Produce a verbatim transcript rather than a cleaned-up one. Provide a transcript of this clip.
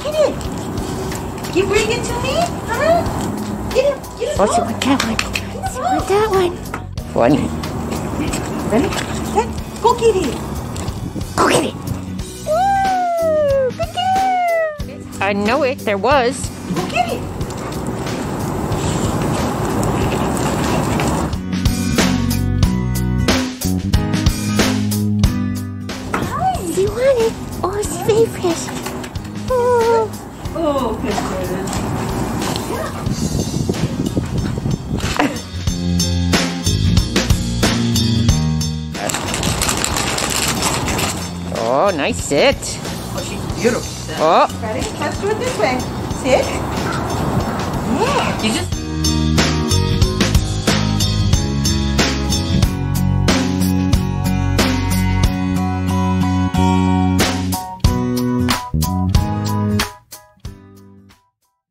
Get it. You bring it to me? Huh? Get it. Get it. Oh, she want that one. She want that one. Funny. Ready? Set. Go get it. Go get it. Woo! Good girl. I know it. There was. Go get it. Nice. You want it? Oh, it's favorite. Oh. Oh, good goodness. Oh, nice sit. Oh, she's beautiful. Oh. Ready? Let's do it this way. Sit. Yeah. You just...